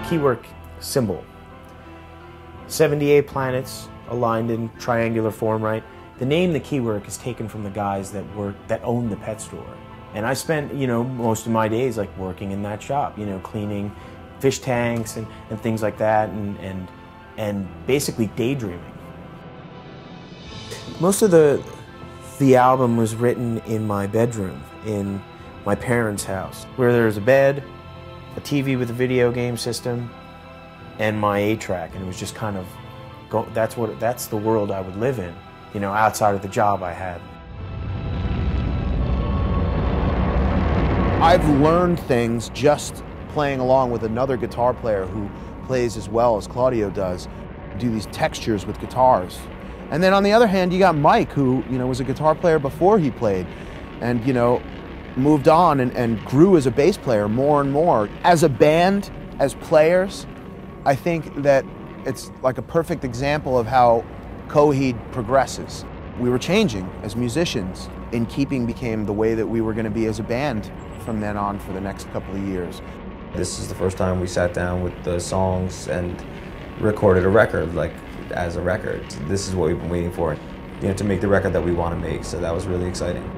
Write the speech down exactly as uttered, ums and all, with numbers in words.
keywork symbol. seventy-eight planets aligned in triangular form, right? The name the keywork is taken from the guys that work that own the pet store. And I spent, you know, most of my days like working in that shop, you know, cleaning fish tanks and, and things like that, and, and, and basically daydreaming. Most of the, the album was written in my bedroom, in my parents' house, where there's a bed, a T V with a video game system, and my eight track, and it was just kind of, go, that's what, that's the world I would live in, you know, outside of the job I had. I've learned things just playing along with another guitar player who plays as well as Claudio does, do these textures with guitars. And then on the other hand, you got Mike, who, you know, was a guitar player before he played, and, you know, moved on and, and grew as a bass player more and more. As a band, as players, I think that it's like a perfect example of how Coheed progresses. We were changing as musicians. In Keeping became the way that we were going to be as a band from then on for the next couple of years. This is the first time we sat down with the songs and recorded a record, like as a record. This is what we've been waiting for, you know, to make the record that we want to make, so that was really exciting.